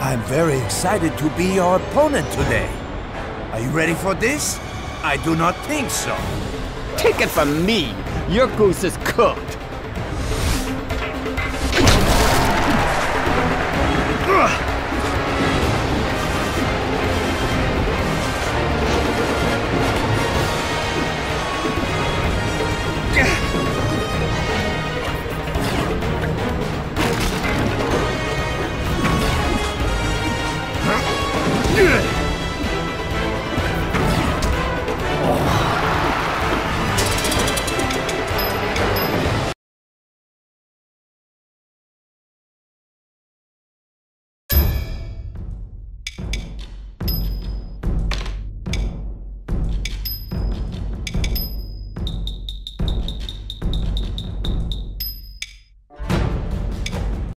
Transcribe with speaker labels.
Speaker 1: I'm very excited to be your opponent today. Are you ready for this? I do not think so.
Speaker 2: Take it from me, your goose is cooked.
Speaker 1: Ugh.